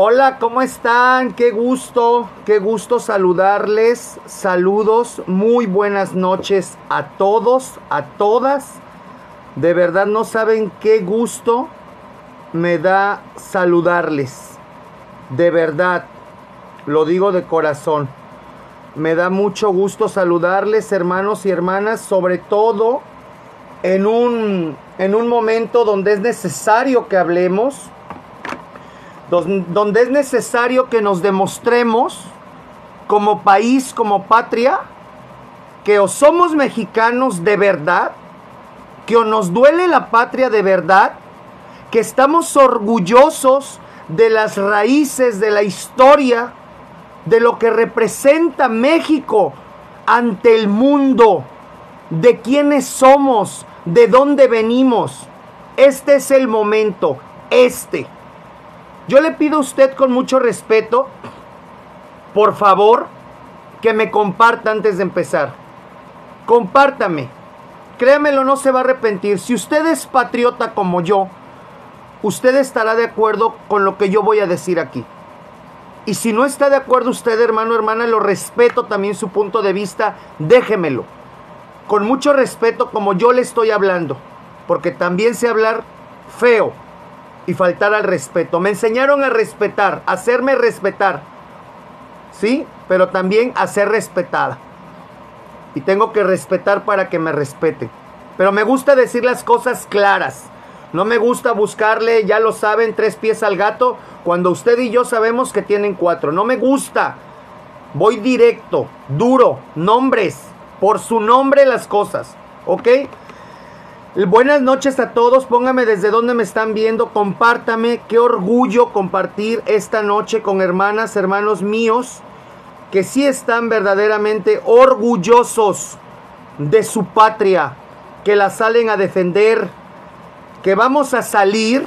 Hola, ¿cómo están? Qué gusto saludarles. Saludos, muy buenas noches a todos, a todas. De verdad no saben qué gusto me da saludarles. De verdad, lo digo de corazón. Me da mucho gusto saludarles, hermanos y hermanas, sobre todo en un momento donde es necesario que hablemos, donde es necesario que nos demostremos como país, como patria, que o somos mexicanos de verdad, que o nos duele la patria de verdad, que estamos orgullosos de las raíces, de la historia, de lo que representa México ante el mundo, de quiénes somos, de dónde venimos. Este es el momento, Yo le pido a usted con mucho respeto, por favor, que me comparta antes de empezar. Compártame. Créamelo, no se va a arrepentir. Si usted es patriota como yo, usted estará de acuerdo con lo que yo voy a decir aquí. Y si no está de acuerdo usted, hermano, hermana, lo respeto también su punto de vista, déjemelo. Con mucho respeto como yo le estoy hablando, porque también sé hablar feo y faltar al respeto. Me enseñaron a respetar, a hacerme respetar, ¿sí? Pero también a ser respetada. Y tengo que respetar para que me respeten. Pero me gusta decir las cosas claras. No me gusta buscarle, ya lo saben, 3 pies al gato, cuando usted y yo sabemos que tienen 4. No me gusta. Voy directo, duro, nombres, por su nombre las cosas, ¿ok? Buenas noches a todos, póngame desde dónde me están viendo, compártame, qué orgullo compartir esta noche con hermanas, hermanos míos, que sí están verdaderamente orgullosos de su patria, que la salen a defender, que vamos a salir,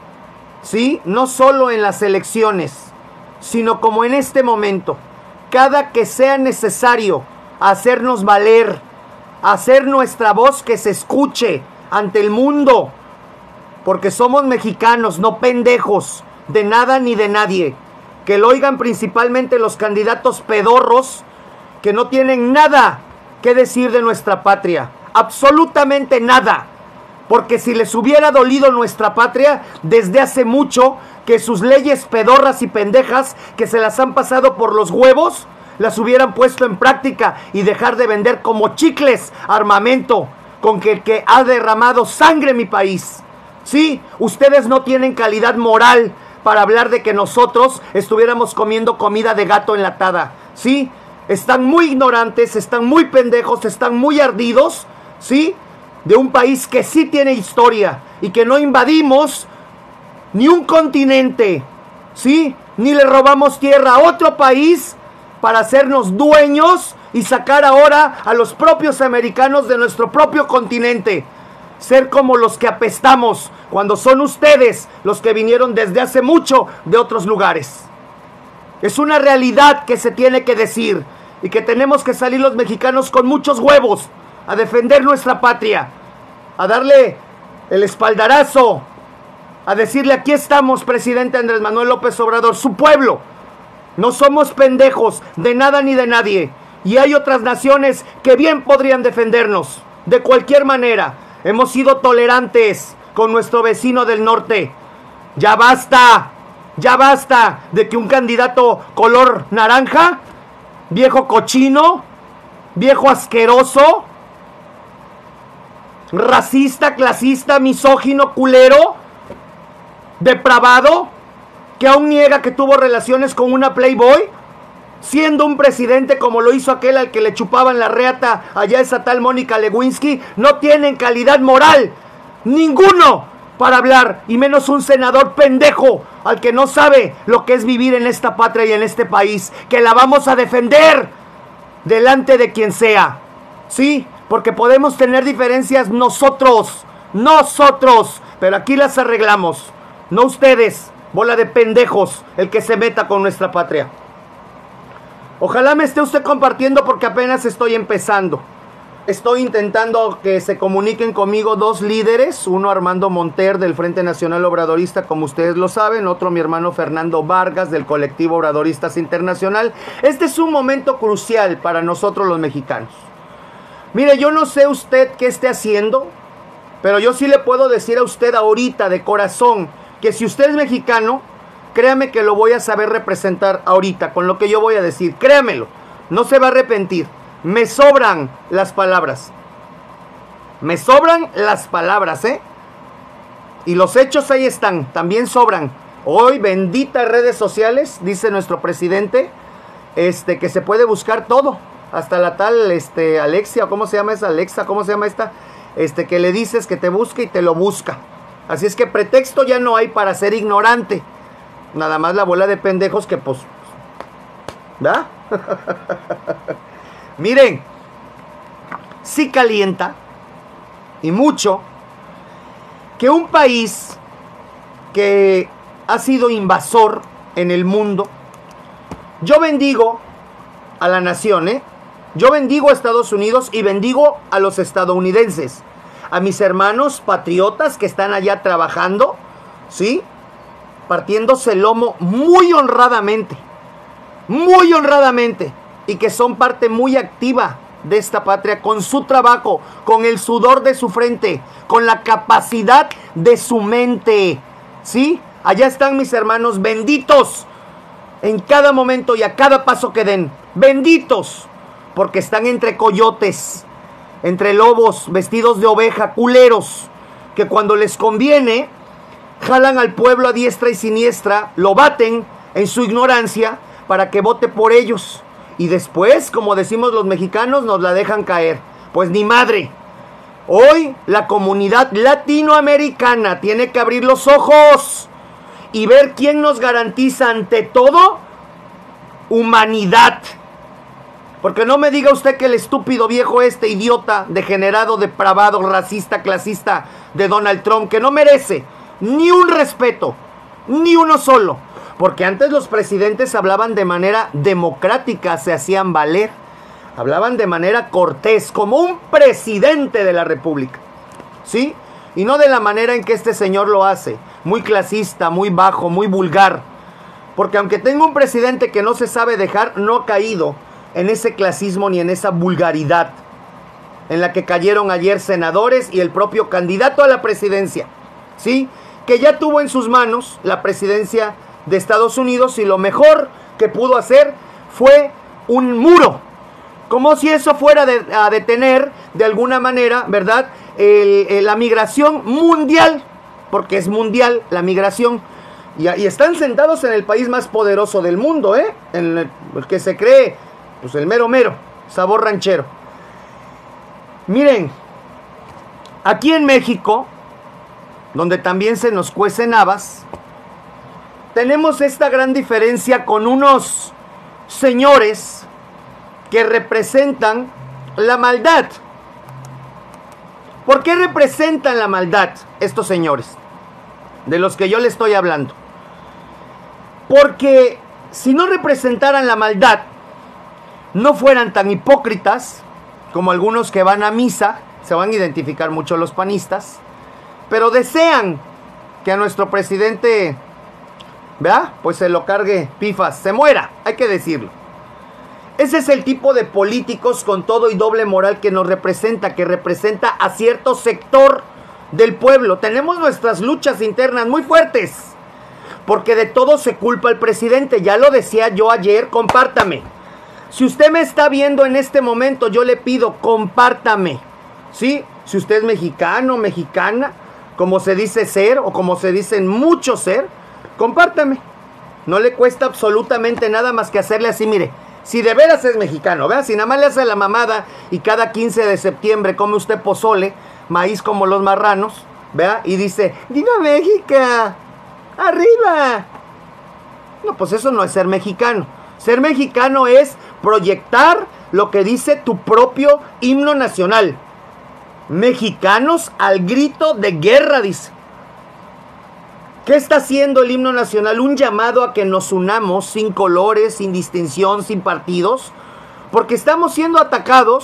¿sí? No solo en las elecciones, sino como en este momento, cada que sea necesario hacernos valer, hacer nuestra voz que se escuche ante el mundo, porque somos mexicanos, no pendejos, de nada ni de nadie. Que lo oigan principalmente los candidatos pedorros, que no tienen nada que decir de nuestra patria, absolutamente nada. Porque si les hubiera dolido nuestra patria, desde hace mucho que sus leyes pedorras y pendejas, que se las han pasado por los huevos, las hubieran puesto en práctica y dejar de vender como chicles armamento con que ha derramado sangre en mi país. Sí, ustedes no tienen calidad moral para hablar de que nosotros estuviéramos comiendo comida de gato enlatada. Sí, están muy ignorantes, están muy pendejos, están muy ardidos, sí, de un país que sí tiene historia y que no invadimos ni un continente, sí, ni le robamos tierra a otro país para hacernos dueños y sacar ahora a los propios americanos de nuestro propio continente. Ser como los que apestamos, cuando son ustedes los que vinieron desde hace mucho de otros lugares. Es una realidad que se tiene que decir y que tenemos que salir los mexicanos con muchos huevos a defender nuestra patria, a darle el espaldarazo, a decirle: aquí estamos, presidente Andrés Manuel López Obrador, su pueblo. No somos pendejos de nada ni de nadie. Y hay otras naciones que bien podrían defendernos de cualquier manera. Hemos sido tolerantes con nuestro vecino del norte. Ya basta de que un candidato color naranja, viejo cochino, viejo asqueroso, racista, clasista, misógino, culero, depravado, que aún niega que tuvo relaciones con una Playboy, siendo un presidente como lo hizo aquel al que le chupaban la reata allá esa tal Mónica Lewinsky. No tienen calidad moral, ninguno, para hablar, y menos un senador pendejo al que no sabe lo que es vivir en esta patria y en este país, que la vamos a defender delante de quien sea, ¿sí? Porque podemos tener diferencias nosotros, pero aquí las arreglamos, no ustedes, bola de pendejos, el que se meta con nuestra patria. Ojalá me esté usted compartiendo porque apenas estoy empezando. Estoy intentando que se comuniquen conmigo dos líderes, uno Armando Monter del Frente Nacional Obradorista, como ustedes lo saben, otro mi hermano Fernando Vargas del Colectivo Obradoristas Internacional. Este es un momento crucial para nosotros los mexicanos. Mire, yo no sé usted qué esté haciendo, pero yo sí le puedo decir a usted ahorita de corazón que si usted es mexicano, créame que lo voy a saber representar ahorita con lo que yo voy a decir. Créamelo, no se va a arrepentir. Me sobran las palabras. Me sobran las palabras, ¿eh? Y los hechos ahí están, también sobran. Hoy, benditas redes sociales, dice nuestro presidente, que se puede buscar todo. Hasta la tal, Alexia, ¿cómo se llama esa? Alexa, ¿cómo se llama esta? Que le dices que te busque y te lo busca. Así es que pretexto ya no hay para ser ignorante. Nada más la bola de pendejos que pues... ¿verdad? Miren, sí calienta, y mucho, que un país que ha sido invasor en el mundo, yo bendigo a la nación, yo bendigo a Estados Unidos y bendigo a los estadounidenses, a mis hermanos patriotas que están allá trabajando, ¿sí? Partiéndose el lomo muy honradamente, y que son parte muy activa de esta patria con su trabajo, con el sudor de su frente, con la capacidad de su mente, ¿sí? Allá están mis hermanos benditos en cada momento y a cada paso que den, benditos, porque están entre coyotes, entre lobos vestidos de oveja, culeros, que cuando les conviene jalan al pueblo a diestra y siniestra, lo baten en su ignorancia para que vote por ellos. Y después, como decimos los mexicanos, nos la dejan caer. Pues ni madre. Hoy la comunidad latinoamericana tiene que abrir los ojos y ver quién nos garantiza ante todo humanidad. Porque no me diga usted que el estúpido viejo idiota, degenerado, depravado, racista, clasista de Donald Trump, que no merece ni un respeto, ni uno solo. Porque antes los presidentes hablaban de manera democrática, se hacían valer. Hablaban de manera cortés, como un presidente de la república, ¿sí? Y no de la manera en que este señor lo hace. Muy clasista, muy bajo, muy vulgar. Porque aunque tenga un presidente que no se sabe dejar, no ha caído en ese clasismo ni en esa vulgaridad en la que cayeron ayer senadores y el propio candidato a la presidencia, ¿sí? Que ya tuvo en sus manos la presidencia de Estados Unidos y lo mejor que pudo hacer fue un muro, como si eso fuera a detener de alguna manera, ¿verdad?, la migración mundial, porque es mundial la migración, y están sentados en el país más poderoso del mundo, en el que se cree pues el mero sabor ranchero. Miren, aquí en México, donde también se nos cuecen habas, tenemos esta gran diferencia con unos señores que representan la maldad. ¿Por qué representan la maldad estos señores de los que yo le estoy hablando? Porque si no representaran la maldad, no fueran tan hipócritas como algunos que van a misa, se van a identificar mucho los panistas, pero desean que a nuestro presidente, ¿verdad?, pues se lo cargue pifas, se muera, hay que decirlo. Ese es el tipo de políticos con todo y doble moral que nos representa, que representa a cierto sector del pueblo. Tenemos nuestras luchas internas muy fuertes, porque de todo se culpa el presidente. Ya lo decía yo ayer, compártame. Si usted me está viendo en este momento, yo le pido, compártame, ¿sí? Si usted es mexicano, mexicana, como se dice ser, o como se dicen mucho ser, compártame. No le cuesta absolutamente nada más que hacerle así, mire. Si de veras es mexicano, ¿verdad? Si nada más le hace la mamada y cada 15 de septiembre come usted pozole, maíz como los marranos, ¿verdad? Y dice, ¡Viva México! ¡Arriba! No, pues eso no es ser mexicano. Ser mexicano es proyectar lo que dice tu propio himno nacional. Mexicanos al grito de guerra, dice. ¿Qué está haciendo el himno nacional? Un llamado a que nos unamos sin colores, sin distinción, sin partidos, porque estamos siendo atacados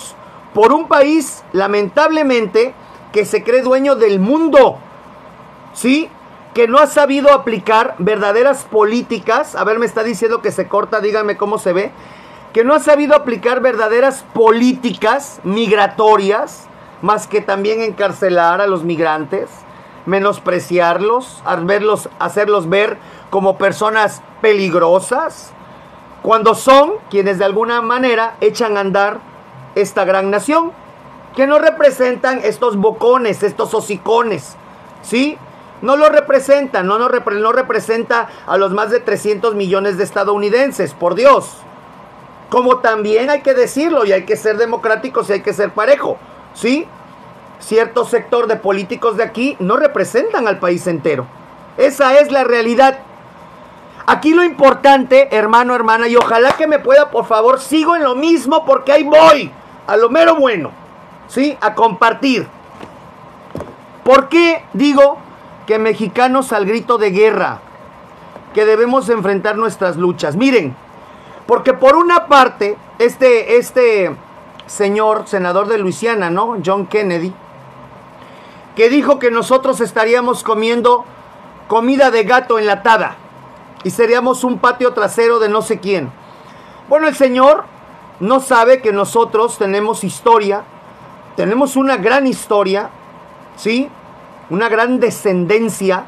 por un país, lamentablemente, que se cree dueño del mundo, ¿sí? Que no ha sabido aplicar verdaderas políticas. A ver, me está diciendo que se corta, díganme cómo se ve. Que no ha sabido aplicar verdaderas políticas migratorias, más que también encarcelar a los migrantes, menospreciarlos, hacerlos ver como personas peligrosas, cuando son quienes de alguna manera echan a andar esta gran nación, que no representan estos bocones, estos hocicones, ¿sí? No lo representan, no representa a los más de 300 millones de estadounidenses, por Dios. Como también hay que decirlo, y hay que ser democráticos y hay que ser parejo, ¿sí? Cierto sector de políticos de aquí no representan al país entero. Esa es la realidad. Aquí lo importante, hermano, hermana, y ojalá que me pueda, por favor, sigo en lo mismo porque ahí voy, a lo mero bueno, ¿sí? A compartir. ¿Por qué digo que mexicanos al grito de guerra, que debemos enfrentar nuestras luchas? Miren, porque por una parte, este señor senador de Luisiana, ¿no? John Kennedy, que dijo que nosotros estaríamos comiendo comida de gato enlatada y seríamos un patio trasero de no sé quién. Bueno, el señor no sabe que nosotros tenemos historia, tenemos una gran historia, ¿sí? Una gran descendencia,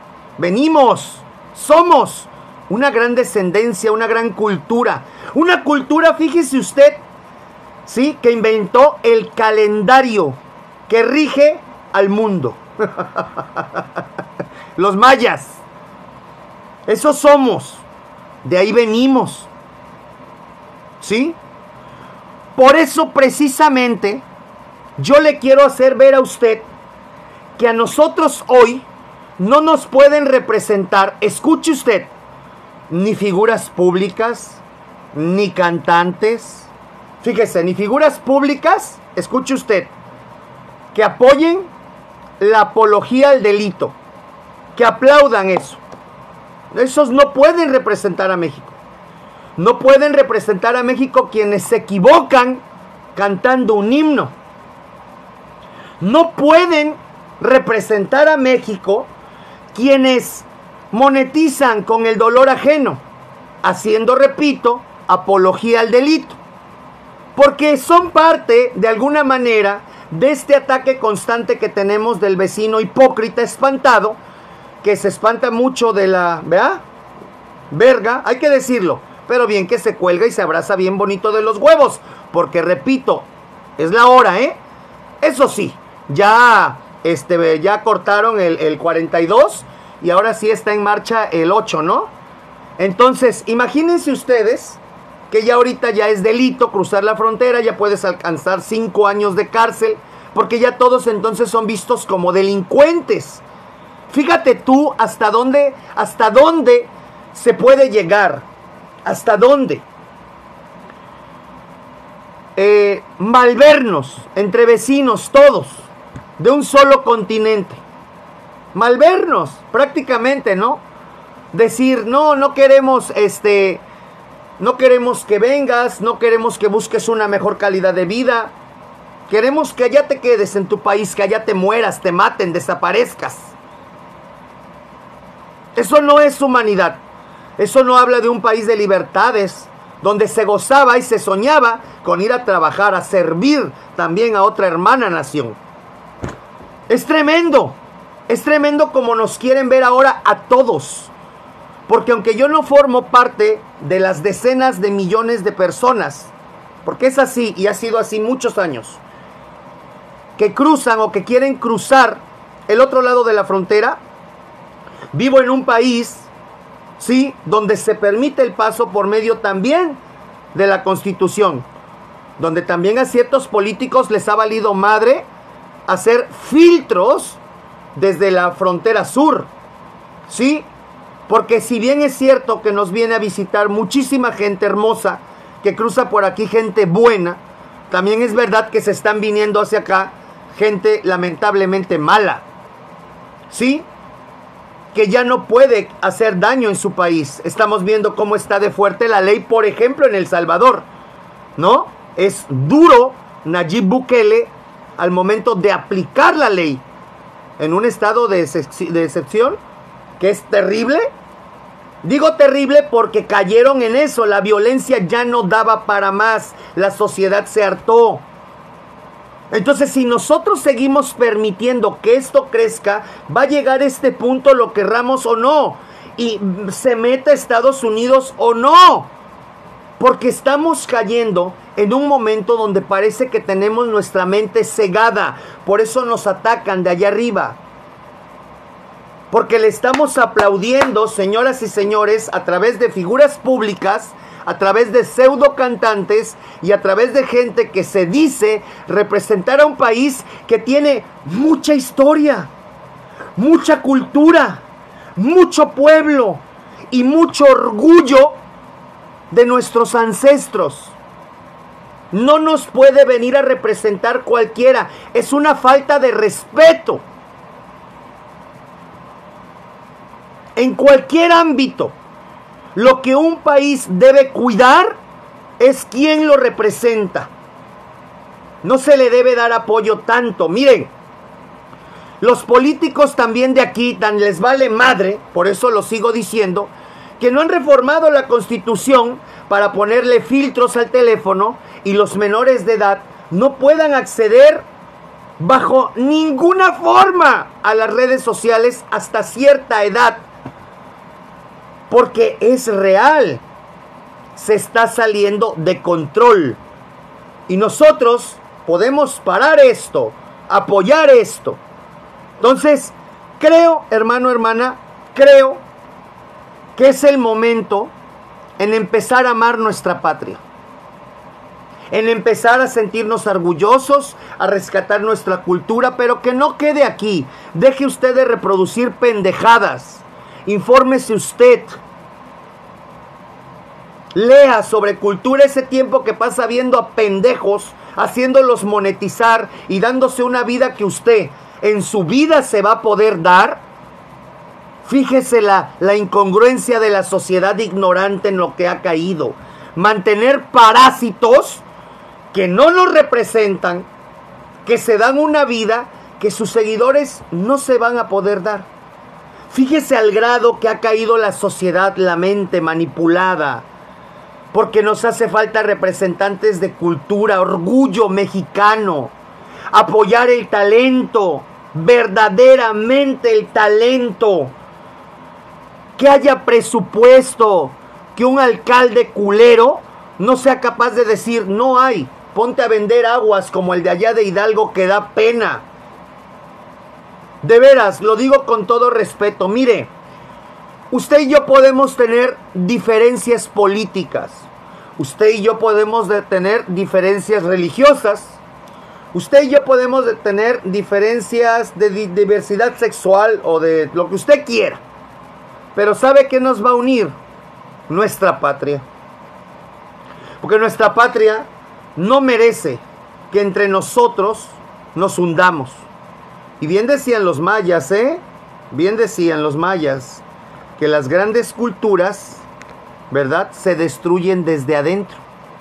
somos una gran descendencia, una gran cultura. Una cultura, fíjese usted, ¿sí? Que inventó el calendario que rige al mundo. Los mayas. Esos somos. De ahí venimos. ¿Sí? Por eso precisamente yo le quiero hacer ver a usted que a nosotros hoy no nos pueden representar, escuche usted, ni figuras públicas, ni cantantes, fíjese, ni figuras públicas, escuche usted, que apoyen la apología al delito, que aplaudan eso. Esos no pueden representar a México. No pueden representar a México quienes se equivocan cantando un himno. No pueden representar a México quienes monetizan con el dolor ajeno, haciendo, repito, apología al delito, porque son parte, de alguna manera, de este ataque constante que tenemos del vecino hipócrita espantado, que se espanta mucho de la, ¿verdad? Verga, hay que decirlo, pero bien que se cuelga y se abraza bien bonito de los huevos, porque repito, es la hora, ¿eh? Eso sí, ya cortaron el 42 y ahora sí está en marcha el 8, ¿no? Entonces, imagínense ustedes que ya ahorita ya es delito cruzar la frontera, ya puedes alcanzar 5 años de cárcel, porque ya todos entonces son vistos como delincuentes. Fíjate tú hasta dónde se puede llegar, hasta dónde. Malvernos entre vecinos todos, de un solo continente. Malvernos, prácticamente, ¿no? Decir, no queremos, no queremos que vengas, no queremos que busques una mejor calidad de vida. Queremos que allá te quedes en tu país, que allá te mueras, te maten, desaparezcas. Eso no es humanidad. Eso no habla de un país de libertades, donde se gozaba y se soñaba con ir a trabajar, a servir también a otra hermana nación. Es tremendo como nos quieren ver ahora a todos. Porque aunque yo no formo parte de las decenas de millones de personas, porque es así y ha sido así muchos años, que cruzan o que quieren cruzar el otro lado de la frontera, vivo en un país, sí, donde se permite el paso por medio también de la Constitución, donde también a ciertos políticos les ha valido madre hacer filtros desde la frontera sur, ¿sí? Porque si bien es cierto que nos viene a visitar muchísima gente hermosa, que cruza por aquí gente buena, también es verdad que se están viniendo hacia acá gente lamentablemente mala, ¿sí? Que ya no puede hacer daño en su país. Estamos viendo cómo está de fuerte la ley, por ejemplo, en El Salvador, ¿no? Es duro Nayib Bukele al momento de aplicar la ley en un estado de excepción, que es terrible. Digo terrible porque cayeron en eso, la violencia ya no daba para más, la sociedad se hartó. Entonces, si nosotros seguimos permitiendo que esto crezca, va a llegar este punto, lo querramos o no, y se meta Estados Unidos o no, porque estamos cayendo en un momento donde parece que tenemos nuestra mente cegada. Por eso nos atacan de allá arriba, porque le estamos aplaudiendo, señoras y señores, a través de figuras públicas, a través de pseudo cantantes y a través de gente que se dice representar a un país que tiene mucha historia, mucha cultura, mucho pueblo y mucho orgullo de nuestros ancestros. No nos puede venir a representar cualquiera. Es una falta de respeto. En cualquier ámbito, lo que un país debe cuidar es quién lo representa. No se le debe dar apoyo tanto. Miren, los políticos también de aquí tan les vale madre, por eso lo sigo diciendo, que no han reformado la Constitución para ponerle filtros al teléfono y los menores de edad no puedan acceder bajo ninguna forma a las redes sociales hasta cierta edad. Porque es real, se está saliendo de control. Y nosotros podemos parar esto, apoyar esto. Entonces, creo, hermano, hermana, creo que es el momento en empezar a amar nuestra patria. En empezar a sentirnos orgullosos, a rescatar nuestra cultura, pero que no quede aquí. Deje usted de reproducir pendejadas. Infórmese usted. Lea sobre cultura, ese tiempo que pasa viendo a pendejos, haciéndolos monetizar y dándose una vida que usted en su vida se va a poder dar. Fíjese la incongruencia de la sociedad ignorante en lo que ha caído. Mantener parásitos que no nos representan, que se dan una vida que sus seguidores no se van a poder dar. Fíjese al grado que ha caído la sociedad, la mente manipulada, porque nos hace falta representantes de cultura, orgullo mexicano, apoyar el talento, verdaderamente el talento, que haya presupuesto, que un alcalde culero no sea capaz de decir, no hay, ponte a vender aguas como el de allá de Hidalgo que da pena. De veras, lo digo con todo respeto. Mire, usted y yo podemos tener diferencias políticas. Usted y yo podemos tener diferencias religiosas. Usted y yo podemos tener diferencias de diversidad sexual o de lo que usted quiera. Pero ¿sabe qué nos va a unir? Nuestra patria. Porque nuestra patria no merece que entre nosotros nos hundamos. Y bien decían los mayas, bien decían los mayas, que las grandes culturas, ¿verdad?, se destruyen desde adentro.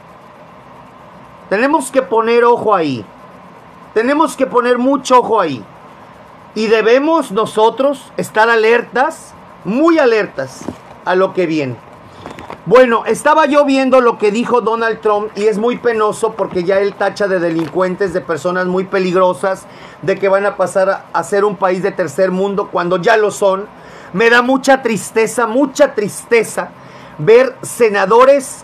Tenemos que poner ojo ahí. Tenemos que poner mucho ojo ahí. Y debemos nosotros estar alertas, muy alertas a lo que viene. Bueno, estaba yo viendo lo que dijo Donald Trump y es muy penoso porque ya él tacha de delincuentes, de personas muy peligrosas, de que van a pasar a ser un país de tercer mundo cuando ya lo son. Me da mucha tristeza ver senadores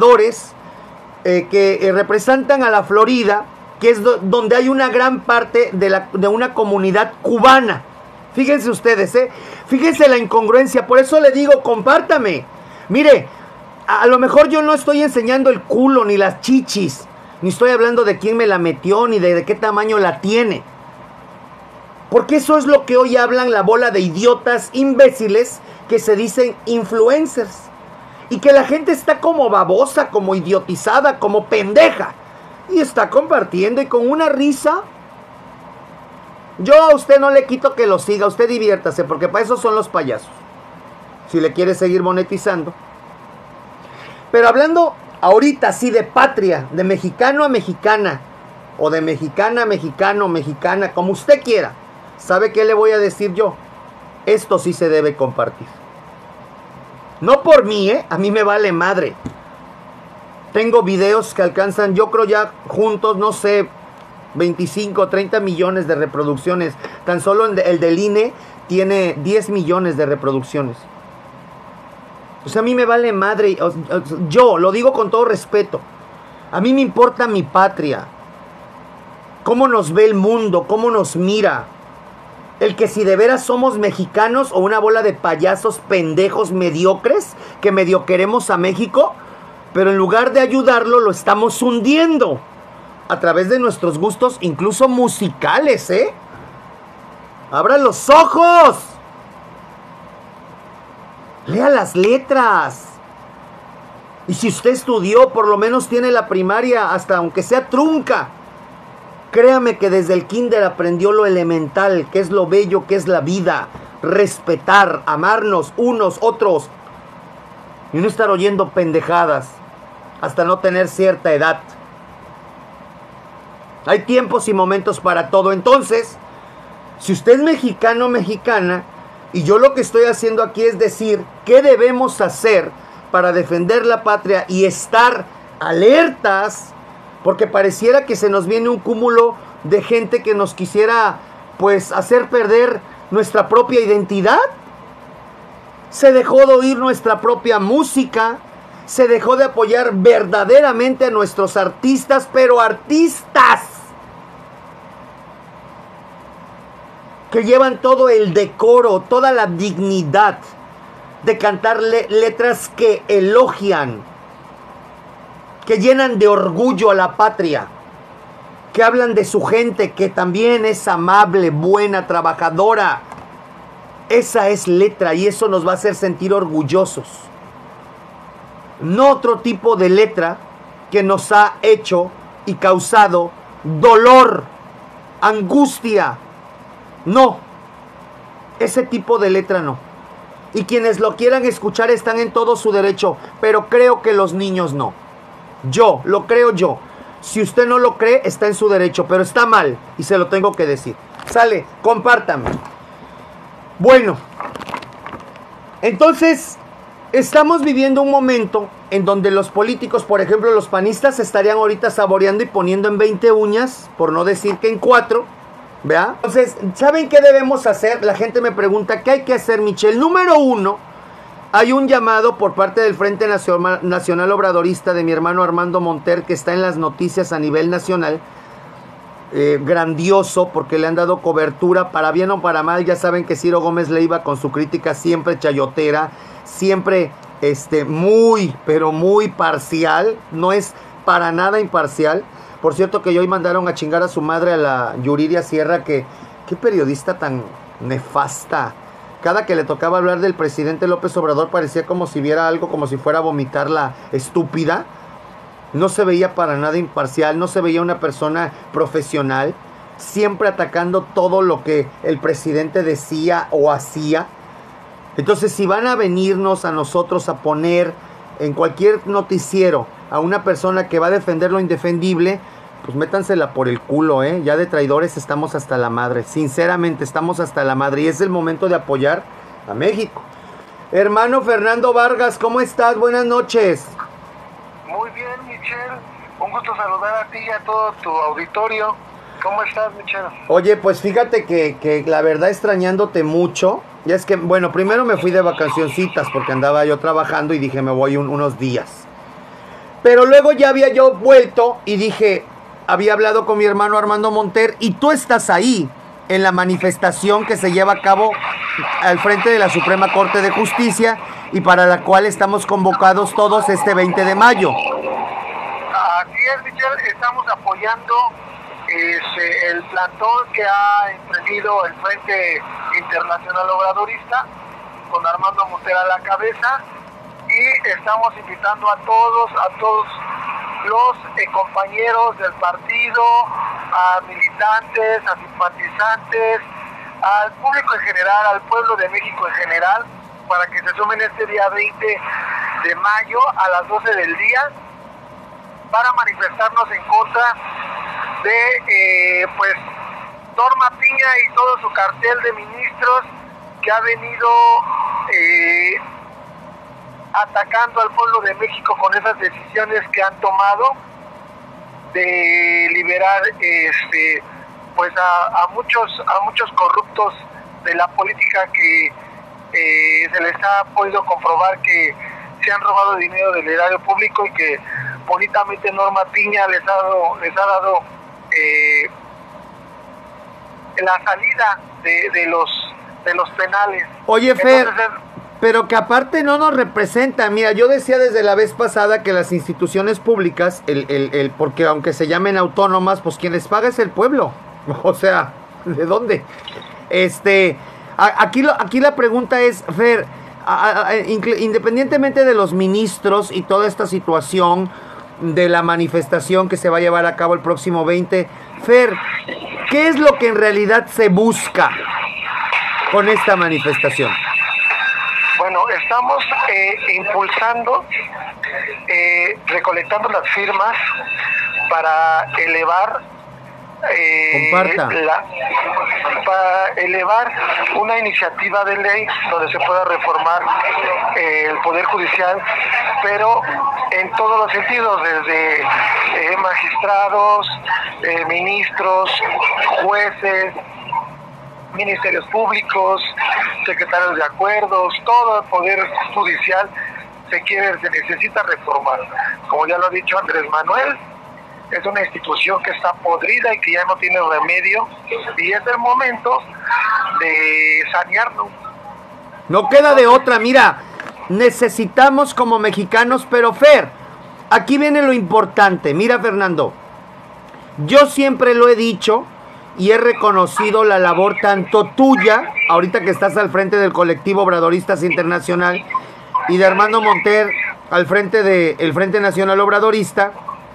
que representan a la Florida, que es donde hay una gran parte de una comunidad cubana. Fíjense ustedes, fíjense la incongruencia. Por eso le digo, compártame. Mire, a lo mejor yo no estoy enseñando el culo ni las chichis, ni estoy hablando de quién me la metió, ni de qué tamaño la tiene. Porque eso es lo que hoy hablan la bola de idiotas imbéciles que se dicen influencers. Y que la gente está como babosa, como idiotizada, como pendeja. Y está compartiendo y con una risa. Yo a usted no le quito que lo siga, usted diviértase, porque para eso son los payasos. Si le quiere seguir monetizando. Pero hablando ahorita así de patria, de mexicano a mexicana, o de mexicana, mexicano, mexicana, como usted quiera, ¿sabe qué le voy a decir yo? Esto sí se debe compartir. No por mí, a mí me vale madre. Tengo videos que alcanzan, yo creo ya juntos, no sé, 25 o 30 millones de reproducciones. Tan solo el del INE tiene 10 millones de reproducciones. O sea, a mí me vale madre. Yo lo digo con todo respeto. A mí me importa mi patria. Cómo nos ve el mundo, cómo nos mira. El que si de veras somos mexicanos o una bola de payasos pendejos mediocres que medio queremos a México, pero en lugar de ayudarlo lo estamos hundiendo a través de nuestros gustos, incluso musicales, ¡Abra los ojos! Lea las letras. Y si usted estudió, por lo menos tiene la primaria, hasta aunque sea trunca. Créame que desde el kinder aprendió lo elemental, que es lo bello, que es la vida. Respetar, amarnos unos, otros. Y no estar oyendo pendejadas hasta no tener cierta edad. Hay tiempos y momentos para todo. Entonces, si usted es mexicano o mexicana, y yo lo que estoy haciendo aquí es decir qué debemos hacer para defender la patria y estar alertas, porque pareciera que se nos viene un cúmulo de gente que nos quisiera, pues, hacer perder nuestra propia identidad. Se dejó de oír nuestra propia música, se dejó de apoyar verdaderamente a nuestros artistas, pero artistas que llevan todo el decoro, toda la dignidad de cantar letras que elogian, que llenan de orgullo a la patria, que hablan de su gente, que también es amable, buena, trabajadora. Esa es letra y eso nos va a hacer sentir orgullosos. No otro tipo de letra que nos ha hecho y causado dolor, angustia. No, ese tipo de letra no. Y quienes lo quieran escuchar están en todo su derecho, pero creo que los niños no. Yo, lo creo yo. Si usted no lo cree, está en su derecho, pero está mal y se lo tengo que decir. Sale, compártame. Bueno, entonces estamos viviendo un momento en donde los políticos, por ejemplo los panistas, estarían ahorita saboreando y poniendo en 20 uñas, por no decir que en 4, ¿verdad? Entonces, ¿saben qué debemos hacer? La gente me pregunta, ¿qué hay que hacer, Michelle? Número 1, hay un llamado por parte del Frente Nacional Obradorista de mi hermano Armando Monter, que está en las noticias a nivel nacional. Grandioso, porque le han dado cobertura, para bien o para mal. Ya saben que Ciro Gómez Leiva, con su crítica siempre chayotera, siempre muy, pero muy parcial, no es para nada imparcial. Por cierto, que hoy mandaron a chingar a su madre a la Yuridia Sierra, que qué periodista tan nefasta. Cada que le tocaba hablar del presidente López Obrador parecía como si viera algo, como si fuera a vomitar la estúpida. No se veía para nada imparcial, no se veía una persona profesional, siempre atacando todo lo que el presidente decía o hacía. Entonces, si van a venirnos a nosotros a poner en cualquier noticiero a una persona que va a defender lo indefendible, pues métansela por el culo, Ya de traidores estamos hasta la madre, sinceramente estamos hasta la madre, y es el momento de apoyar a México. Hermano Fernando Vargas, ¿cómo estás? Buenas noches. Muy bien, Michelle. Un gusto saludar a ti y a todo tu auditorio. ¿Cómo estás, Michelle? Oye, pues fíjate que la verdad extrañándote mucho. Ya es que, bueno, primero me fui de vacacioncitas porque andaba yo trabajando y dije me voy unos días. Pero luego ya había yo vuelto y dije, había hablado con mi hermano Armando Monter y tú estás ahí en la manifestación que se lleva a cabo al frente de la Suprema Corte de Justicia y para la cual estamos convocados todos este 20 de mayo. Así es, Michelle, estamos apoyando el plantón que ha emprendido el Frente Internacional Obradorista con Armando Monter a la cabeza, y estamos invitando a todos los compañeros del partido, a militantes, a simpatizantes, al público en general, al pueblo de México en general, para que se sumen este día 20 de mayo a las 12 del día para manifestarnos en contra de pues Norma Piña y todo su cartel de ministros que ha venido atacando al pueblo de México con esas decisiones que han tomado de liberar pues a muchos corruptos de la política que se les ha podido comprobar que se han robado dinero del erario público y que bonitamente Norma Piña les ha dado la salida de los penales. Oye, Fer, entonces, pero que aparte no nos representa. Mira, yo decía desde la vez pasada que las instituciones públicas, porque aunque se llamen autónomas, pues quien les paga es el pueblo. O sea, ¿de dónde? Aquí la pregunta es, Fer, independientemente de los ministros y toda esta situación de la manifestación que se va a llevar a cabo el próximo 20, Fer, ¿qué es lo que en realidad se busca con esta manifestación? Bueno, estamos impulsando, recolectando las firmas para elevar para elevar una iniciativa de ley donde se pueda reformar el Poder Judicial, pero en todos los sentidos, desde magistrados, ministros, jueces, ministerios públicos, secretarios de acuerdos, todo el Poder Judicial se necesita reformar. Como ya lo ha dicho Andrés Manuel, es una institución que está podrida y que ya no tiene remedio, y es el momento de sanearlo. No queda de otra, mira, necesitamos como mexicanos, pero Fer, aquí viene lo importante. Mira, Fernando, yo siempre lo he dicho y he reconocido la labor tanto tuya, ahorita que estás al frente del colectivo Obradoristas Internacional, y de Armando Monter al frente del Frente Nacional Obradorista,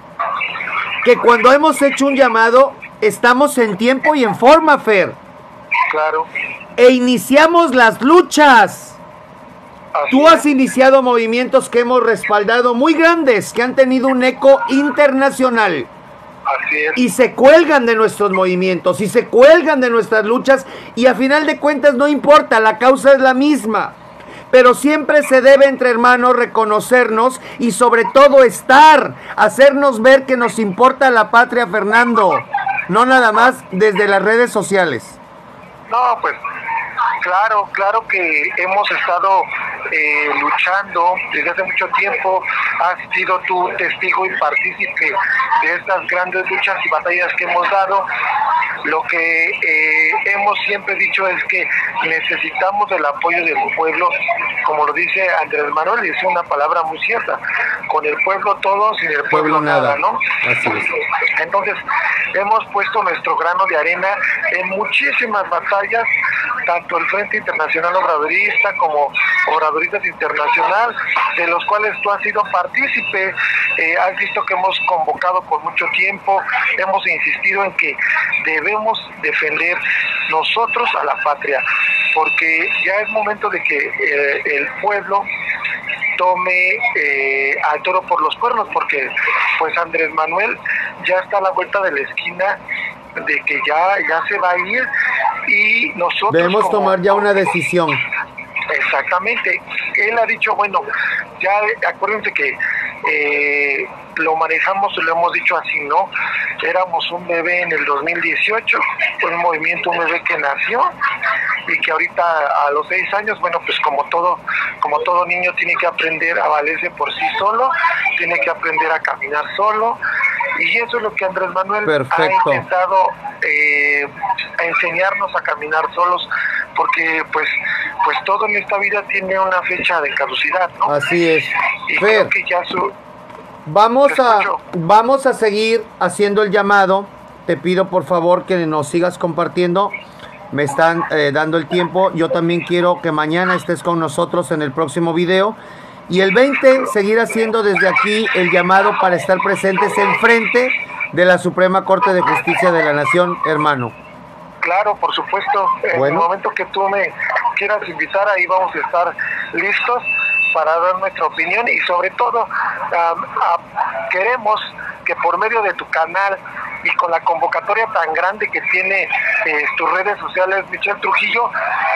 que cuando hemos hecho un llamado, estamos en tiempo y en forma, Fer. Claro. E iniciamos las luchas. Tú has iniciado movimientos que hemos respaldado muy grandes, que han tenido un eco internacional. Así es. Y se cuelgan de nuestros movimientos, y se cuelgan de nuestras luchas, y a final de cuentas no importa, la causa es la misma. Pero siempre se debe entre hermanos reconocernos y sobre todo hacernos ver que nos importa la patria, Fernando. No nada más desde las redes sociales. No, pues claro que hemos estado luchando desde hace mucho tiempo. Has sido tú testigo y partícipe de estas grandes luchas y batallas que hemos dado. Lo que hemos siempre dicho es que necesitamos el apoyo del pueblo, como lo dice Andrés Manuel, y es una palabra muy cierta: con el pueblo todo, sin el pueblo nada, ¿no? Así es. Entonces, hemos puesto nuestro grano de arena en muchísimas batallas, tanto el Frente Internacional Obradorista como Obradoristas Internacional, de los cuales tú has sido partícipe. Has visto que hemos convocado por mucho tiempo, hemos insistido en que debemos defender nosotros a la patria, porque ya es momento de que el pueblo tome al toro por los cuernos, porque pues Andrés Manuel ya está a la vuelta de la esquina de que ya se va a ir, y nosotros debemos tomar ya una decisión. Exactamente. Él ha dicho, bueno, ya acuérdense que lo manejamos, lo hemos dicho así, ¿no? Éramos un bebé en el 2018, un movimiento, un bebé que nació y que ahorita a los 6 años, bueno, pues como todo niño tiene que aprender a valerse por sí solo, tiene que aprender a caminar solo, y eso es lo que Andrés Manuel ha intentado a enseñarnos a caminar solos, porque pues todo en esta vida tiene una fecha de caducidad, ¿no? Así es. Y creo que ya vamos a seguir haciendo el llamado. Te pido por favor que nos sigas compartiendo. Me están dando el tiempo. Yo también quiero que mañana estés con nosotros en el próximo video. Y el 20 seguir haciendo desde aquí el llamado para estar presentes en frente de la Suprema Corte de Justicia de la Nación, hermano. Claro, por supuesto. En el momento que tú me quieras invitar, ahí vamos a estar listos para dar nuestra opinión, y sobre todo queremos que por medio de tu canal y con la convocatoria tan grande que tiene tus redes sociales, Michelle Trujillo,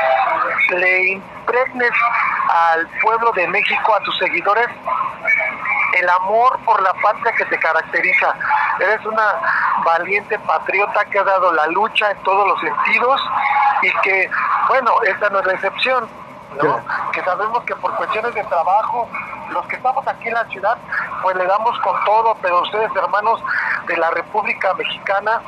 le impregnes al pueblo de México, a tus seguidores, el amor por la patria que te caracteriza. Eres una valiente patriota que ha dado la lucha en todos los sentidos y que, bueno, esta no es la excepción, ¿no? Que sabemos que por cuestiones de trabajo, los que estamos aquí en la ciudad, pues le damos con todo, pero ustedes, hermanos de la República Mexicana,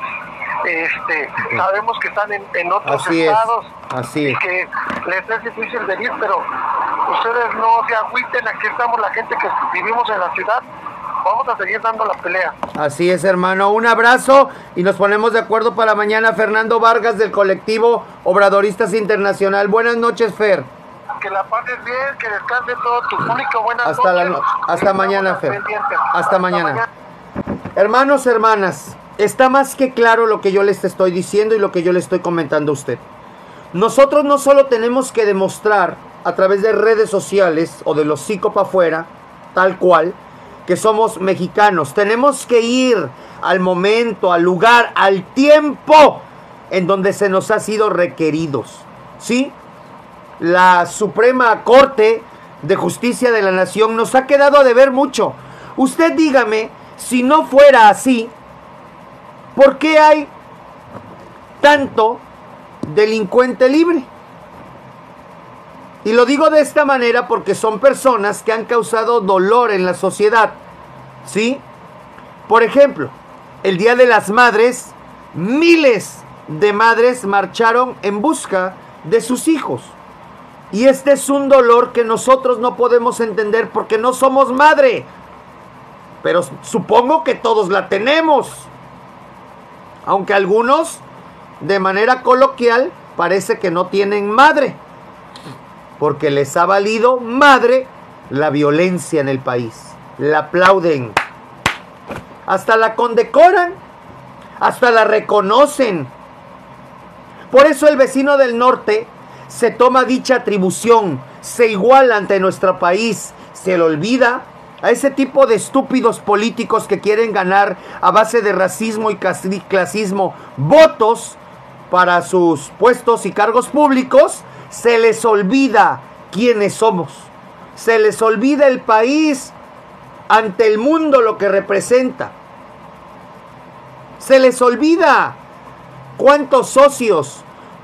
sabemos que están en otros estados, así es. Y que les es difícil venir, pero ustedes no se agüiten, aquí estamos la gente que vivimos en la ciudad, vamos a seguir dando la pelea. Así es, hermano, un abrazo y nos ponemos de acuerdo para mañana. Fernando Vargas del colectivo Obradoristas Internacional. Buenas noches, Fer. Que la pases bien, que descanse todo tu público. Buenas noches. Hasta mañana, Fer. Hasta mañana. Hermanos, hermanas, está más que claro lo que yo les estoy diciendo y lo que yo le estoy comentando a usted. Nosotros no solo tenemos que demostrar a través de redes sociales o de los hocico para afuera, tal cual, que somos mexicanos. Tenemos que ir al momento, al lugar, al tiempo en donde se nos ha sido requeridos. ¿Sí? La Suprema Corte de Justicia de la Nación nos ha quedado a deber mucho. Usted dígame, si no fuera así, ¿por qué hay tanto delincuente libre? Y lo digo de esta manera porque son personas que han causado dolor en la sociedad, ¿sí? Por ejemplo, el Día de las Madres, miles de madres marcharon en busca de sus hijos. Y este es un dolor que nosotros no podemos entender porque no somos madre. Pero supongo que todos la tenemos. Aunque algunos, de manera coloquial, parece que no tienen madre. Porque les ha valido madre la violencia en el país. La aplauden. Hasta la condecoran. Hasta la reconocen. Por eso el vecino del norte se toma dicha atribución, se iguala ante nuestro país, se le olvida a ese tipo de estúpidos políticos que quieren ganar a base de racismo y clasismo votos para sus puestos y cargos públicos. Se les olvida quiénes somos, se les olvida el país ante el mundo, lo que representa, se les olvida cuántos socios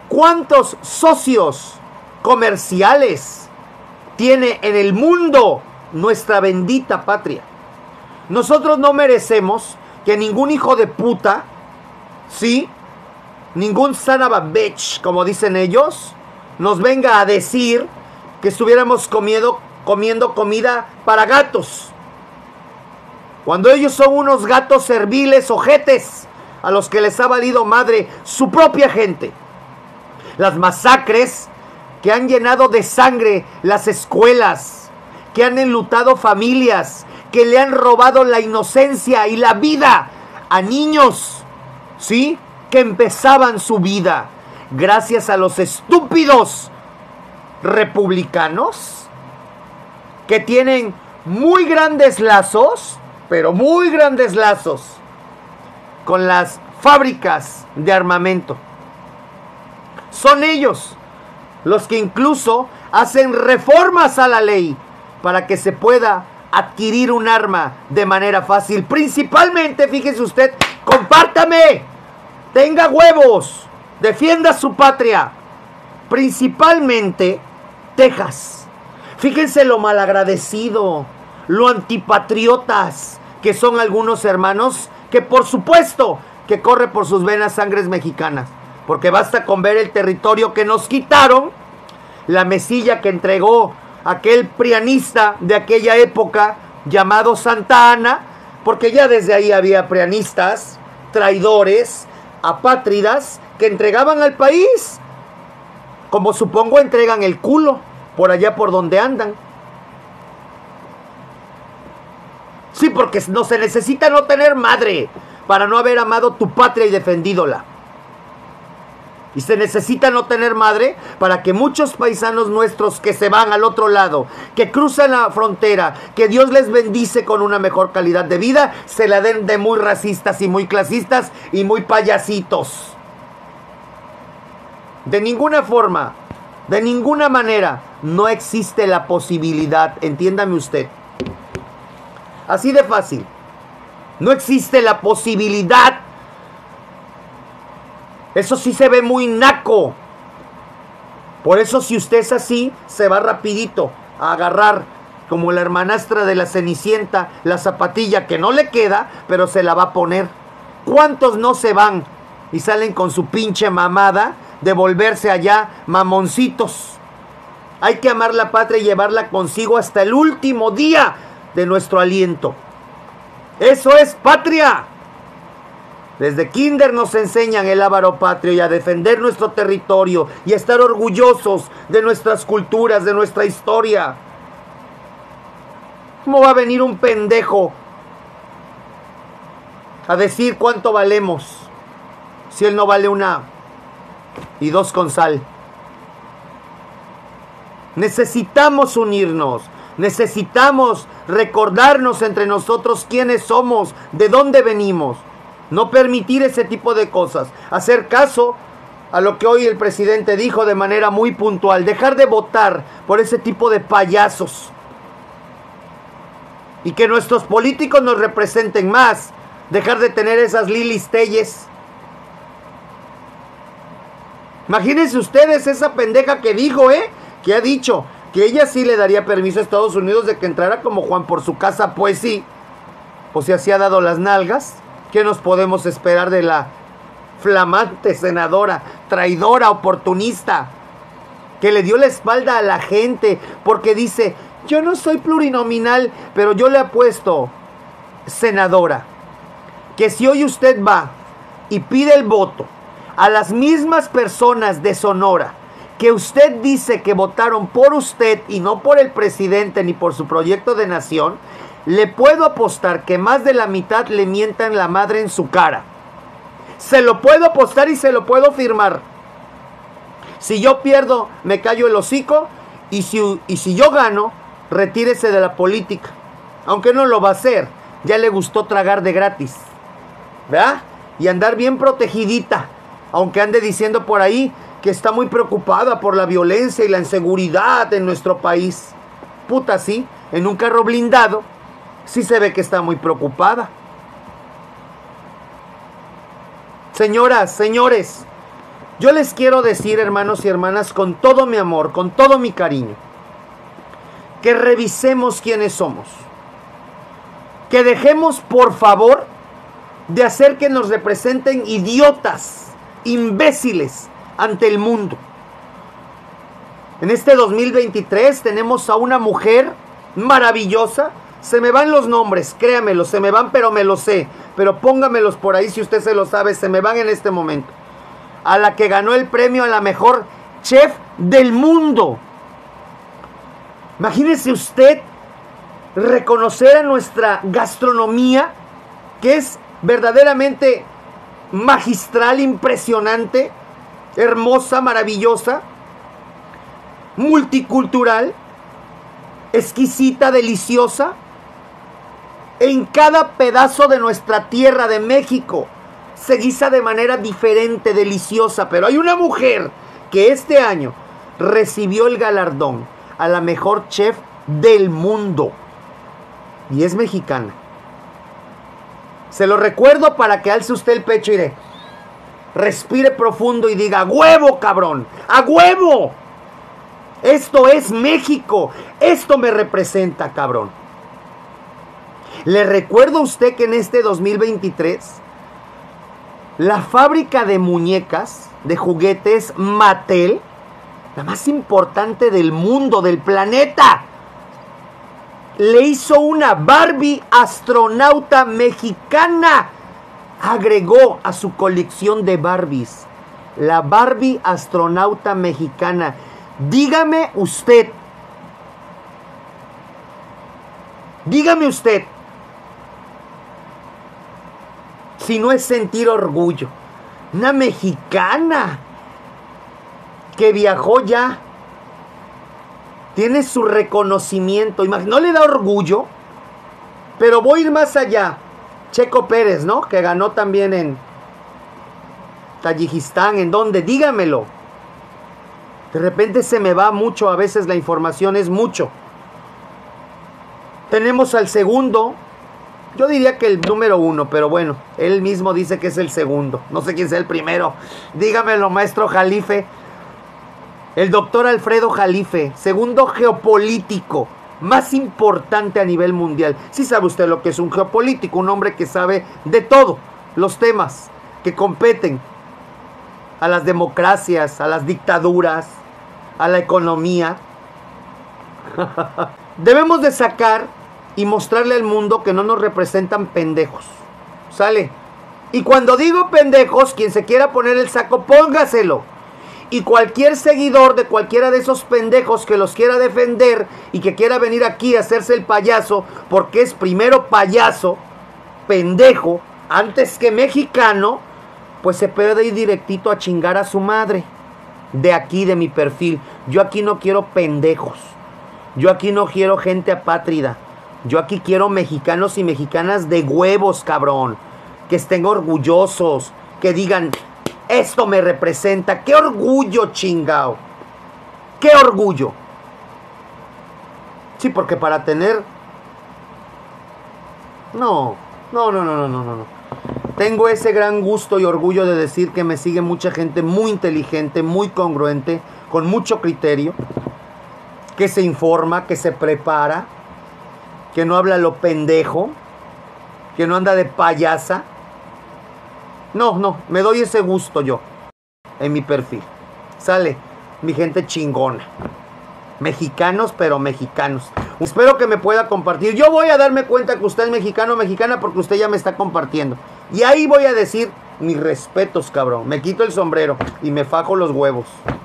comerciales tiene en el mundo nuestra bendita patria. Nosotros no merecemos que ningún hijo de puta, ¿sí? Ningún son of a bitch, como dicen ellos, nos venga a decir que estuviéramos comiendo comida para gatos. Cuando ellos son unos gatos serviles, ojetes, a los que les ha valido madre su propia gente. Las masacres que han llenado de sangre las escuelas, que han enlutado familias, que le han robado la inocencia y la vida a niños, ¿sí? Que empezaban su vida gracias a los estúpidos republicanos que tienen muy grandes lazos, pero muy grandes lazos con las fábricas de armamento. Son ellos los que incluso hacen reformas a la ley para que se pueda adquirir un arma de manera fácil. Principalmente, fíjese usted, compártame, tenga huevos, defienda su patria. Principalmente Texas. Fíjense lo malagradecido, lo antipatriotas que son algunos hermanos que por supuesto que corre por sus venas sangres mexicanas. Porque basta con ver el territorio que nos quitaron, la mesilla que entregó aquel prianista de aquella época llamado Santa Anna, porque ya desde ahí había prianistas, traidores, apátridas, que entregaban al país, como supongo entregan el culo, por allá por donde andan. Sí, porque no se necesita no tener madre para no haber amado tu patria y defendídola. Y se necesita no tener madre para que muchos paisanos nuestros que se van al otro lado, que cruzan la frontera, que Dios les bendice con una mejor calidad de vida, se la den de muy racistas y muy clasistas y muy payasitos. De ninguna forma, de ninguna manera, no existe la posibilidad, entiéndame usted. Así de fácil. No existe la posibilidad. Eso sí se ve muy naco. Por eso si usted es así, se va rapidito a agarrar, como la hermanastra de la Cenicienta, la zapatilla que no le queda, pero se la va a poner. ¿Cuántos no se van y salen con su pinche mamada de volverse allá mamoncitos? Hay que amar la patria y llevarla consigo hasta el último día de nuestro aliento. Eso es patria. Desde kinder nos enseñan el ávaro patrio y a defender nuestro territorio y a estar orgullosos de nuestras culturas, de nuestra historia. ¿Cómo va a venir un pendejo a decir cuánto valemos si él no vale una y dos con sal? Necesitamos unirnos, necesitamos recordarnos entre nosotros quiénes somos, de dónde venimos. No permitir ese tipo de cosas. Hacer caso a lo que hoy el presidente dijo de manera muy puntual. Dejar de votar por ese tipo de payasos. Y que nuestros políticos nos representen más. Dejar de tener esas Lilis Telles. Imagínense ustedes esa pendeja que dijo, que ha dicho que ella sí le daría permiso a Estados Unidos de que entrara como Juan por su casa, pues sí. Pues si así ha dado las nalgas. ¿Qué nos podemos esperar de la flamante senadora, traidora, oportunista, que le dio la espalda a la gente porque dice, yo no soy plurinominal, pero yo le apuesto, senadora, que si hoy usted va y pide el voto a las mismas personas de Sonora que usted dice que votaron por usted y no por el presidente ni por su proyecto de nación, le puedo apostar que más de la mitad le mientan la madre en su cara. Se lo puedo apostar y se lo puedo firmar. Si yo pierdo, me callo el hocico. Y si yo gano, retírese de la política. Aunque no lo va a hacer. Ya le gustó tragar de gratis, ¿verdad? Y andar bien protegidita. Aunque ande diciendo por ahí que está muy preocupada por la violencia y la inseguridad en nuestro país. Puta, sí, en un carro blindado. Sí se ve que está muy preocupada. Señoras, señores, yo les quiero decir, hermanos y hermanas, con todo mi amor, con todo mi cariño, que revisemos quiénes somos. Que dejemos, por favor, de hacer que nos representen idiotas, imbéciles ante el mundo. En este 2023 tenemos a una mujer maravillosa. Se me van los nombres, créamelo, se me van, pero me lo sé. Pero póngamelos por ahí si usted se lo sabe, se me van en este momento. A la que ganó el premio a la mejor chef del mundo. Imagínese usted reconocer a nuestra gastronomía, que es verdaderamente magistral, impresionante, hermosa, maravillosa, multicultural, exquisita, deliciosa. En cada pedazo de nuestra tierra de México se guisa de manera diferente, deliciosa. Pero hay una mujer que este año recibió el galardón a la mejor chef del mundo. Y es mexicana. Se lo recuerdo para que alce usted el pecho y respire profundo y diga, ¡a huevo, cabrón! ¡A huevo! Esto es México. Esto me representa, cabrón. Le recuerdo a usted que en este 2023, la fábrica de muñecas, de juguetes Mattel, la más importante del mundo, del planeta, le hizo una Barbie astronauta mexicana. Agregó a su colección de Barbies la Barbie astronauta mexicana. Dígame usted, si no es sentir orgullo. Una mexicana que viajó ya. Tiene su reconocimiento. No le da orgullo, pero voy a ir más allá. Checo Pérez, ¿no? Que ganó también en Tayikistán. ¿En dónde? Dígamelo. De repente se me va mucho. A veces la información es mucho. Tenemos al segundo. Yo diría que el número 1, pero bueno, él mismo dice que es el segundo. No sé quién sea el primero. Dígamelo, maestro Jalife. El doctor Alfredo Jalife, segundo geopolítico más importante a nivel mundial. Sí sabe usted lo que es un geopolítico, un hombre que sabe de todo, los temas que competen a las democracias, a las dictaduras, a la economía. Debemos de sacar y mostrarle al mundo que no nos representan pendejos. ¿Sale? Y cuando digo pendejos, quien se quiera poner el saco, póngaselo. Y cualquier seguidor de cualquiera de esos pendejos que los quiera defender y que quiera venir aquí a hacerse el payaso, porque es primero payaso, pendejo, antes que mexicano, pues se puede ir directito a chingar a su madre. De aquí, de mi perfil. Yo aquí no quiero pendejos. Yo aquí no quiero gente apátrida. Yo aquí quiero mexicanos y mexicanas de huevos, cabrón. Que estén orgullosos. Que digan, esto me representa. ¡Qué orgullo, chingao! ¡Qué orgullo! Sí, porque para tener... No. Tengo ese gran gusto y orgullo de decir que me sigue mucha gente muy inteligente, muy congruente, con mucho criterio, que se informa, que se prepara, que no habla lo pendejo, que no anda de payasa. No, me doy ese gusto yo, en mi perfil. Sale, mi gente chingona. Mexicanos, pero mexicanos. Espero que me pueda compartir. Yo voy a darme cuenta que usted es mexicano o mexicana porque usted ya me está compartiendo. Y ahí voy a decir mis respetos, cabrón. Me quito el sombrero y me fajo los huevos.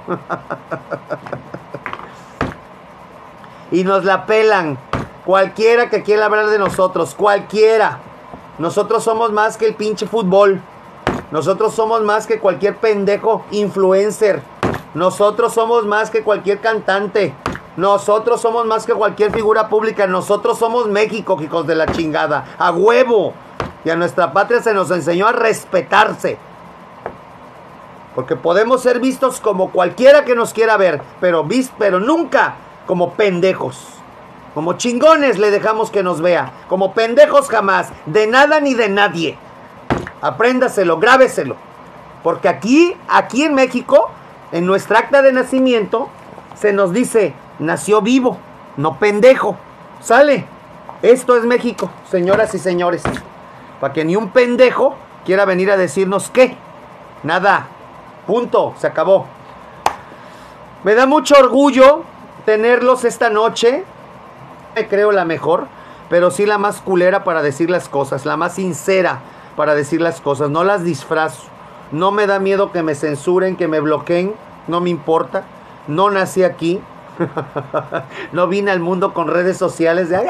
Y nos la pelan. Cualquiera que quiera hablar de nosotros. Cualquiera. Nosotros somos más que el pinche fútbol. Nosotros somos más que cualquier pendejo influencer. Nosotros somos más que cualquier cantante. Nosotros somos más que cualquier figura pública. Nosotros somos México, hijos de la chingada. A huevo. Y a nuestra patria se nos enseñó a respetarse. Porque podemos ser vistos como cualquiera que nos quiera ver. Pero nunca como pendejos. Como chingones le dejamos que nos vea. Como pendejos jamás. De nada ni de nadie. Apréndaselo, grábeselo. Porque aquí en México, en nuestra acta de nacimiento, se nos dice, nació vivo, no pendejo. ¿Sale? Esto es México, señoras y señores. Para que ni un pendejo quiera venir a decirnos qué. Nada. Punto. Se acabó. Me da mucho orgullo tenerlos esta noche. Me creo la mejor, pero sí la más culera para decir las cosas. La más sincera para decir las cosas. No las disfrazo. No me da miedo que me censuren, que me bloqueen. No me importa. No nací aquí. No vine al mundo con redes sociales de...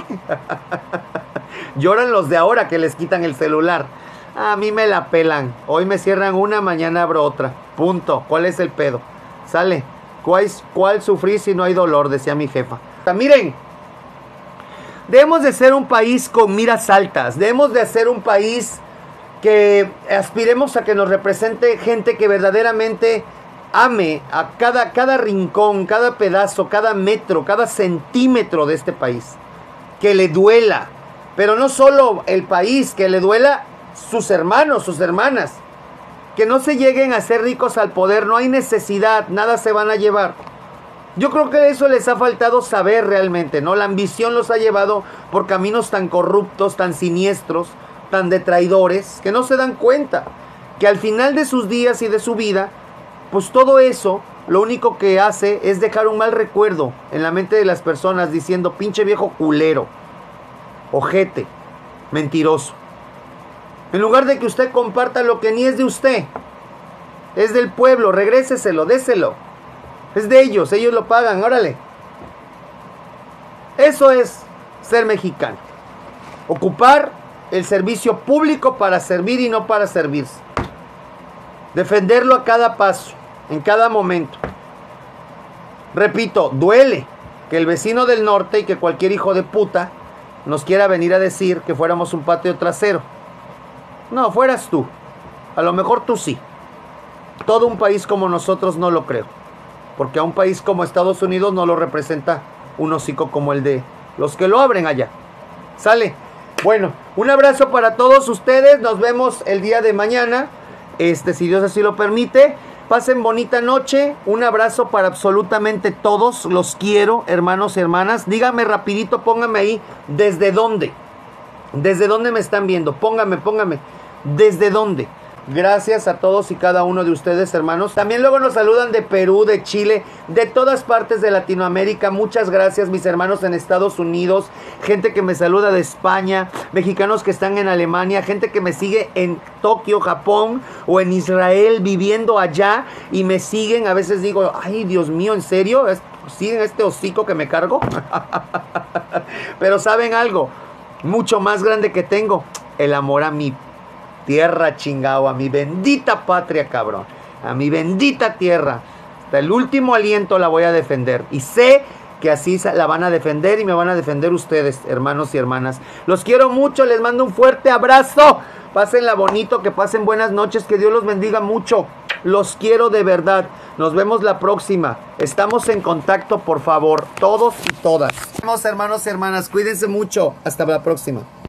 Lloran los de ahora que les quitan el celular. A mí me la pelan. Hoy me cierran una, mañana abro otra. Punto. ¿Cuál es el pedo? Sale. ¿Cuál sufrir si no hay dolor? Decía mi jefa. Miren. Debemos de ser un país con miras altas. Debemos de ser un país que aspiremos a que nos represente gente que verdaderamente ame a cada rincón, cada pedazo, cada metro, cada centímetro de este país. Que le duela. Pero no solo el país, que le duela sus hermanos, sus hermanas. Que no se lleguen a ser ricos al poder. No hay necesidad, nada se van a llevar. Yo creo que eso les ha faltado saber realmente, ¿no? La ambición los ha llevado por caminos tan corruptos, tan siniestros, tan de traidores, que no se dan cuenta que al final de sus días y de su vida, pues todo eso, lo único que hace es dejar un mal recuerdo en la mente de las personas diciendo, pinche viejo culero, ojete, mentiroso. En lugar de que usted comparta lo que ni es de usted, es del pueblo, regréseselo, déselo. Es de ellos lo pagan, órale. Eso es ser mexicano. Ocupar el servicio público para servir y no para servirse. Defenderlo a cada paso, en cada momento. Repito, duele que el vecino del norte y que cualquier hijo de puta nos quiera venir a decir que fuéramos un patio trasero. No, fueras tú. A lo mejor tú sí. Todo un país como nosotros no lo creo. Porque a un país como Estados Unidos no lo representa un hocico como el de los que lo abren allá. ¿Sale? Bueno, un abrazo para todos ustedes. Nos vemos el día de mañana. Si Dios así lo permite. Pasen bonita noche. Un abrazo para absolutamente todos. Los quiero, hermanos y hermanas. Díganme rapidito, pónganme ahí. ¿Desde dónde? ¿Desde dónde me están viendo? Pónganme. ¿Desde dónde? Gracias a todos y cada uno de ustedes, hermanos. También luego nos saludan de Perú, de Chile, de todas partes de Latinoamérica. Muchas gracias, mis hermanos en Estados Unidos. Gente que me saluda de España, mexicanos que están en Alemania, gente que me sigue en Tokio, Japón o en Israel, viviendo allá y me siguen. A veces digo, ay, Dios mío, ¿en serio? ¿Siguen este hocico que me cargo? Pero ¿saben algo? Mucho más grande que tengo, el amor a mi tierra, chingado, a mi bendita patria, cabrón, a mi bendita tierra. Hasta el último aliento la voy a defender y sé que así la van a defender y me van a defender ustedes, hermanos y hermanas. Los quiero mucho, les mando un fuerte abrazo. Pásenla bonito, que pasen buenas noches, que Dios los bendiga mucho. Los quiero de verdad. Nos vemos la próxima. Estamos en contacto, por favor, todos y todas. Nos vemos, hermanos y hermanas. Cuídense mucho. Hasta la próxima.